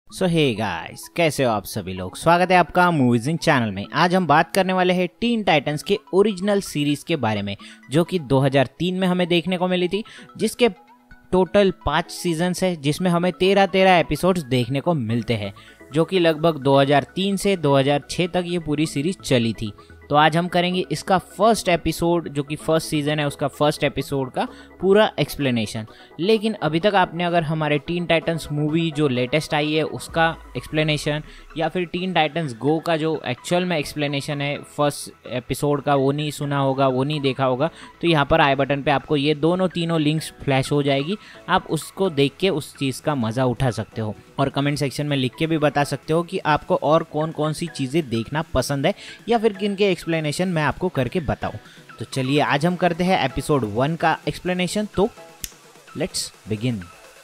सो hey guys, कैसे हो आप सभी लोग। स्वागत है आपका मूवीज इन चैनल में। आज हम बात करने वाले हैं टीन टाइटंस के ओरिजिनल सीरीज के बारे में, जो कि 2003 में हमें देखने को मिली थी, जिसके टोटल 5 सीजन्स है, जिसमें हमें 13 एपिसोड्स देखने को मिलते हैं, जो कि लगभग 2003 से 2006 तक ये पूरी सीरीज चली थी। तो आज हम करेंगे इसका फर्स्ट एपिसोड, जो कि फर्स्ट सीजन है उसका फर्स्ट एपिसोड का पूरा एक्सप्लेनेशन। लेकिन अभी तक आपने अगर हमारे टीन टाइटंस मूवी जो लेटेस्ट आई है उसका एक्सप्लेनेशन, या फिर टीन टाइटंस गो का जो एक्चुअल में एक्सप्लेनेशन है फर्स्ट एपिसोड का, वो नहीं सुना होगा, वो नहीं देखा होगा, तो यहाँ पर आई बटन पे आपको ये तीनों लिंक्स फ्लैश हो जाएगी। आप उसको देख के उस चीज़ का मज़ा उठा सकते हो, और कमेंट सेक्शन में लिख के भी बता सकते हो कि आपको और कौन कौन सी चीज़ें देखना पसंद है, या फिर किन के एक्सप्लेनेशन मैं आपको करके बताऊं। तो चलिए आज हम करते हैं एपिसोड 1 का एक्सप्लेनेशन। तो लेट्स बिगिन।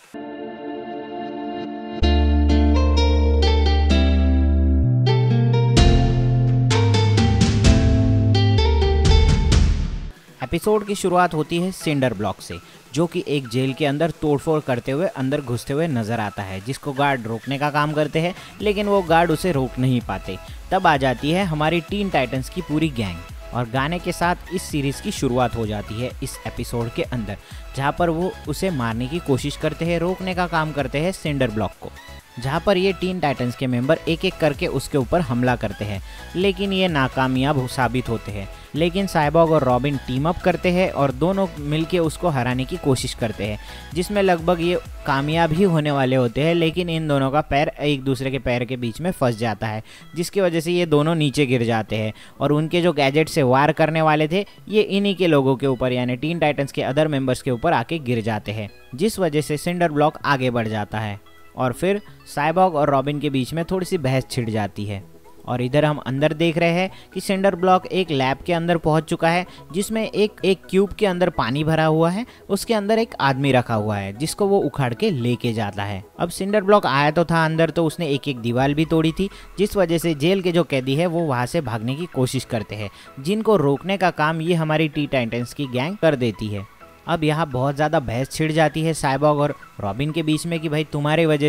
एपिसोड की शुरुआत होती है सिंडर ब्लॉक से, जो कि एक जेल के अंदर तोड़फोड़ करते हुए अंदर घुसते हुए नजर आता है, जिसको गार्ड रोकने का काम करते हैं, लेकिन वो गार्ड उसे रोक नहीं पाते। तब आ जाती है हमारी टीन टाइटंस की पूरी गैंग, और गाने के साथ इस सीरीज़ की शुरुआत हो जाती है इस एपिसोड के अंदर, जहाँ पर वो उसे मारने की कोशिश करते हैं, रोकने का काम करते हैं सिंडर ब्लॉक को, जहाँ पर ये टीन टाइटंस के मेंबर एक एक करके उसके ऊपर हमला करते हैं, लेकिन ये नाकामयाब साबित होते हैं। लेकिन साइबॉग और रॉबिन टीम अप करते हैं और दोनों मिलके उसको हराने की कोशिश करते हैं, जिसमें लगभग ये कामयाब ही होने वाले होते हैं, लेकिन इन दोनों का पैर एक दूसरे के पैर के बीच में फंस जाता है, जिसकी वजह से ये दोनों नीचे गिर जाते हैं, और उनके जो गैजेट से वार करने वाले थे ये इन्हीं के लोगों के ऊपर, यानी टीन टाइटंस के अदर मेंबर्स के ऊपर आके गिर जाते हैं, जिस वजह से सिंडर ब्लॉक आगे बढ़ जाता है, और फिर साइबॉग और रॉबिन के बीच में थोड़ी सी बहस छिड़ जाती है। और इधर हम अंदर देख रहे हैं कि सिंडर ब्लॉक एक लैब के अंदर पहुंच चुका है, जिसमें एक क्यूब के अंदर पानी भरा हुआ है, उसके अंदर एक आदमी रखा हुआ है, जिसको वो उखाड़ के लेके जाता है। अब सिंडर ब्लॉक आया तो था अंदर, तो उसने एक दीवार भी तोड़ी थी, जिस वजह से जेल के जो कैदी है वो वहां से भागने की कोशिश करते हैं, जिनको रोकने का काम ये हमारी टीन टाइटंस की गैंग कर देती है। अब यहाँ बहुत ज़्यादा बहस छिड़ जाती है साइबॉग और रॉबिन के बीच में कि भाई तुम्हारी वजह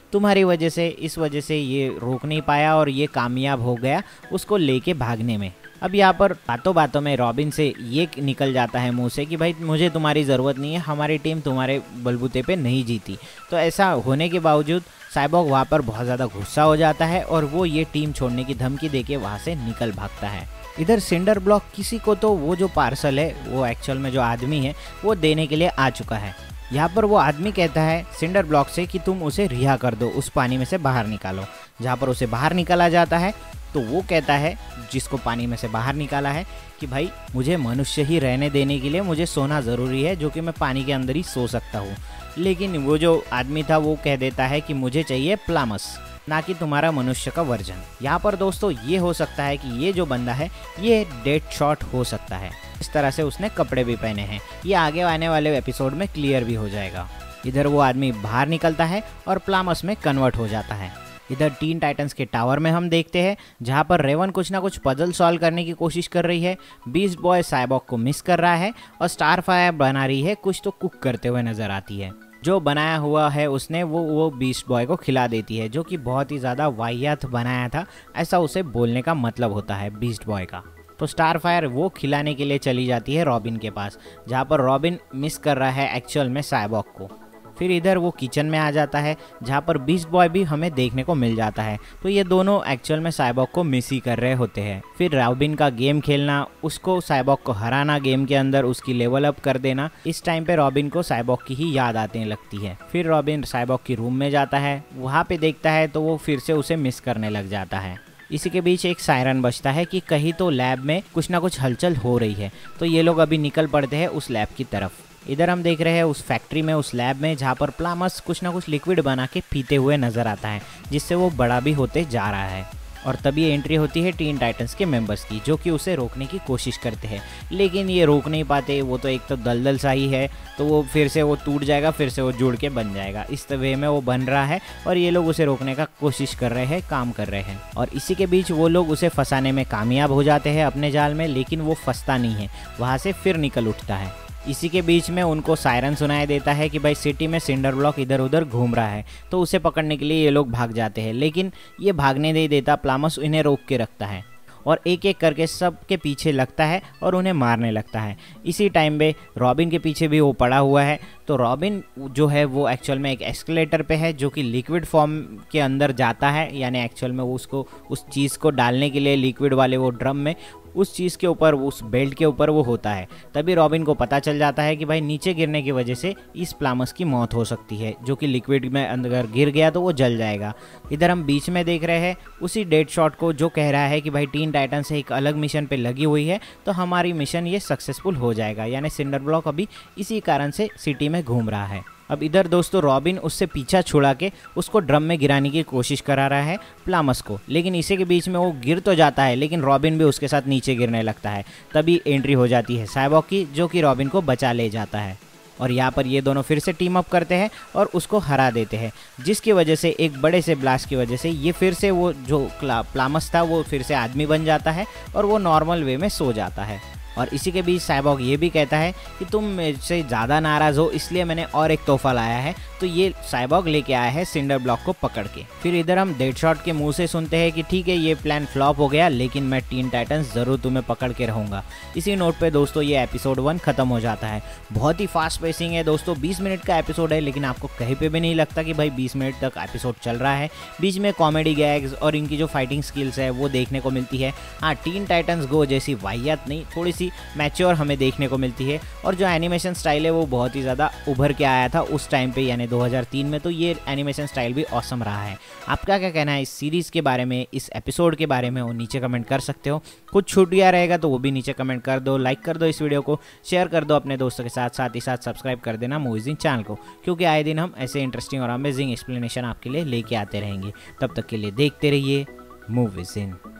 से इस वजह से ये रोक नहीं पाया और ये कामयाब हो गया उसको लेके भागने में। अब यहाँ पर बातों बातों में रॉबिन से ये निकल जाता है मुंह से कि भाई मुझे तुम्हारी ज़रूरत नहीं है, हमारी टीम तुम्हारे बलबूते पे नहीं जीती। तो ऐसा होने के बावजूद साइबॉग वहाँ पर बहुत ज़्यादा गुस्सा हो जाता है, और वो ये टीम छोड़ने की धमकी देके वहाँ से निकल भागता है। इधर सिंडर ब्लॉक किसी को तो वो जो पार्सल है, वो एक्चुअल में जो आदमी है वो देने के लिए आ चुका है। यहाँ पर वो आदमी कहता है सिंडर ब्लॉक से कि तुम उसे रिहा कर दो, उस पानी में से बाहर निकालो। जहाँ पर उसे बाहर निकाला जाता है तो वो कहता है, जिसको पानी में से बाहर निकाला है, कि भाई मुझे मनुष्य ही रहने देने के लिए मुझे सोना ज़रूरी है, जो कि मैं पानी के अंदर ही सो सकता हूँ। लेकिन वो जो आदमी था वो कह देता है कि मुझे चाहिए प्लामस, ना कि तुम्हारा मनुष्य का वर्जन। यहाँ पर दोस्तों ये हो सकता है कि ये जो बंदा है ये डेड शॉट हो सकता है, इस तरह से उसने कपड़े भी पहने हैं। ये आगे आने वाले एपिसोड में क्लियर भी हो जाएगा। इधर वो आदमी बाहर निकलता है और प्लामस में कन्वर्ट हो जाता है। इधर टीन टाइटंस के टावर में हम देखते हैं, जहाँ पर रेवन कुछ ना कुछ पजल सॉल्व करने की कोशिश कर रही है, बीस्ट बॉय साइबॉग को मिस कर रहा है, और स्टारफायर बना रही है, कुछ तो कुक करते हुए नजर आती है। जो बनाया हुआ है उसने वो बीस्ट बॉय को खिला देती है, जो कि बहुत ही ज़्यादा वाहियात बनाया था, ऐसा उसे बोलने का मतलब होता है बीस्ट बॉय का। तो स्टारफायर वो खिलाने के लिए चली जाती है रॉबिन के पास, जहाँ पर रॉबिन मिस कर रहा है एक्चुअल में साइबॉग को। फिर इधर वो किचन में आ जाता है, जहाँ पर बीस्ट बॉय भी हमें देखने को मिल जाता है। तो ये दोनों एक्चुअल में साइबॉग को मिस ही कर रहे होते हैं। फिर रॉबिन का गेम खेलना, उसको साइबॉग को हराना गेम के अंदर, उसकी लेवल अप कर देना, इस टाइम पे रॉबिन को साइबॉग की ही याद आने लगती है। फिर रॉबिन साइबॉग की रूम में जाता है, वहाँ पे देखता है तो वो फिर से उसे मिस करने लग जाता है। इसी के बीच एक सायरन बजता है कि कहीं तो लैब में कुछ ना कुछ हलचल हो रही है, तो ये लोग अभी निकल पड़ते हैं उस लैब की तरफ। इधर हम देख रहे हैं उस फैक्ट्री में, उस लैब में, जहाँ पर प्लामस कुछ ना कुछ लिक्विड बना के पीते हुए नजर आता है, जिससे वो बड़ा भी होते जा रहा है। और तभी एंट्री होती है टीन टाइटंस के मेंबर्स की, जो कि उसे रोकने की कोशिश करते हैं, लेकिन ये रोक नहीं पाते। वो तो एक तो दलदल सा ही है, तो वो फिर से वो टूट जाएगा, फिर से वो जुड़ के बन जाएगा, इस वे में वो बन रहा है, और ये लोग उसे रोकने का कोशिश कर रहे हैं, काम कर रहे हैं। और इसी के बीच वो लोग उसे फंसाने में कामयाब हो जाते हैं अपने जाल में, लेकिन वो फंसता नहीं है, वहाँ से फिर निकल उठता है। इसी के बीच में उनको सायरन सुनाई देता है कि भाई सिटी में सिंडर ब्लॉक इधर उधर घूम रहा है, तो उसे पकड़ने के लिए ये लोग भाग जाते हैं। लेकिन ये भागने नहीं देता, प्लामस इन्हें रोक के रखता है और एक एक करके सब के पीछे लगता है और उन्हें मारने लगता है। इसी टाइम पे रॉबिन के पीछे भी वो पड़ा हुआ है। तो रॉबिन जो है वो एक्चुअल में एक एस्केलेटर पे है जो कि लिक्विड फॉर्म के अंदर जाता है, यानी एक्चुअल में वो उसको उस चीज़ को डालने के लिए लिक्विड वाले वो ड्रम में उस चीज़ के ऊपर, उस बेल्ट के ऊपर वो होता है। तभी रॉबिन को पता चल जाता है कि भाई नीचे गिरने की वजह से इस प्लामस की मौत हो सकती है, जो कि लिक्विड में अंदर गिर गया तो वो जल जाएगा। इधर हम बीच में देख रहे हैं उसी डेड शॉट को, जो कह रहा है कि भाई टीन टाइटन से एक अलग मिशन पे लगी हुई है तो हमारी मिशन ये सक्सेसफुल हो जाएगा, यानी सिंडर ब्लॉक अभी इसी कारण से सिटी में घूम रहा है। अब इधर दोस्तों रॉबिन उससे पीछा छुड़ा के उसको ड्रम में गिराने की कोशिश करा रहा है प्लामस को, लेकिन इसी के बीच में वो गिर तो जाता है लेकिन रॉबिन भी उसके साथ नीचे गिरने लगता है। तभी एंट्री हो जाती है साइबॉर्ग की, जो कि रॉबिन को बचा ले जाता है और यहाँ पर ये दोनों फिर से टीम अप करते हैं और उसको हरा देते हैं, जिसकी वजह से एक बड़े से ब्लास्ट की वजह से ये फिर से वो जो प्लामस था वो फिर से आदमी बन जाता है और वो नॉर्मल वे में सो जाता है। और इसी के बीच साइबॉर्ग ये भी कहता है कि तुम मुझसे ज़्यादा नाराज़ हो इसलिए मैंने और एक तोहफा लाया है। तो ये साइबॉर्ग लेके आया है सिंडर ब्लॉक को पकड़ के। फिर इधर हम डेडशॉट के मुंह से सुनते हैं कि ठीक है ये प्लान फ्लॉप हो गया, लेकिन मैं टीन टाइटंस ज़रूर तुम्हें पकड़ के रहूँगा। इसी नोट पे दोस्तों ये एपिसोड 1 ख़त्म हो जाता है। बहुत ही फास्ट पेसिंग है दोस्तों, 20 मिनट का एपिसोड है, लेकिन आपको कहीं पे भी नहीं लगता कि भाई 20 मिनट तक एपिसोड चल रहा है। बीच में कॉमेडी गैग्स और इनकी जो फाइटिंग स्किल्स है वो देखने को मिलती है। हाँ, टीन टाइटंस गो जैसी वाहियात नहीं, थोड़ी सी मैच्योर हमें देखने को मिलती है। और जो एनिमेशन स्टाइल है वो बहुत ही ज़्यादा उभर के आया था उस टाइम पे, यानी 2003 में, तो ये एनिमेशन स्टाइल भी ऑसम रहा है। आपका क्या कहना है इस सीरीज़ के बारे में, इस एपिसोड के बारे में, वो नीचे कमेंट कर सकते हो। कुछ छूट गया रहेगा तो वो भी नीचे कमेंट कर दो, लाइक कर दो इस वीडियो को, शेयर कर दो अपने दोस्तों के साथ, साथ ही साथ सब्सक्राइब कर देना मूवीज़ इन चैनल को, क्योंकि आए दिन हम ऐसे इंटरेस्टिंग और अमेजिंग एक्सप्लेनेशन आपके लिए लेके आते रहेंगे। तब तक के लिए देखते रहिए मूवीज़ इन।